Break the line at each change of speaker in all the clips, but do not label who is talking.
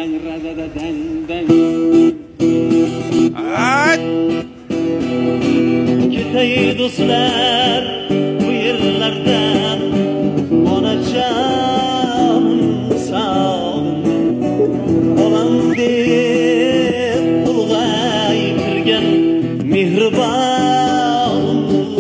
Ketay do'stlar bu yerlardan, onajon sog'indim. Bolam deb ulg'ayib kirgan mehribon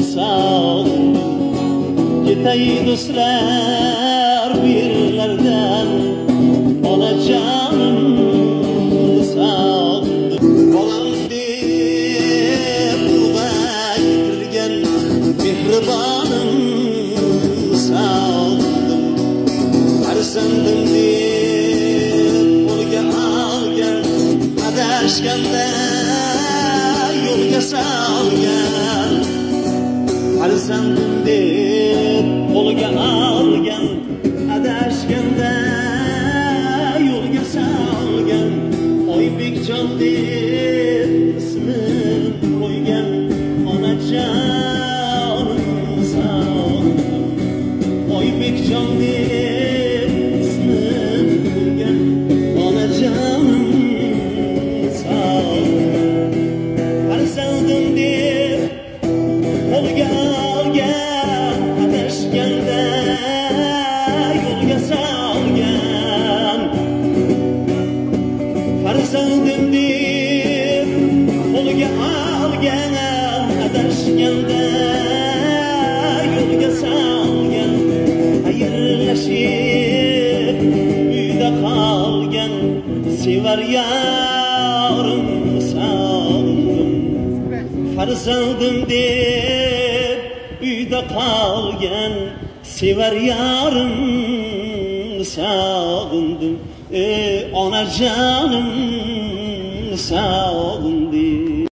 sog'indim. Ketay do'stlar bu yerlardan, onajonim sog'indim. Bolam deb ulg'ayib kirgan mehribonim sog'indim. Farzandim deb qo'lga olgan, adashganda yo'lga solgan. Farzandim deb qo'lga olgan, adashganda yo'lga solgan. Oybekjon deb ismin qo'ygan, onajonim sog'indim. Oybekjon deb ismin qo'ygan, onajonim sog'indim. Farzandim deb qo'lga olgan, adashganda yo'lga solgan. Farzandim deb qo'lga olgan, adashganda yo'lga solgan. Xayrlashib uyda qolgan, sevar yorim sog'indim. Farzandim deb uyda qolgan, sevar yorim sog'indim. Onajonim sog'indim.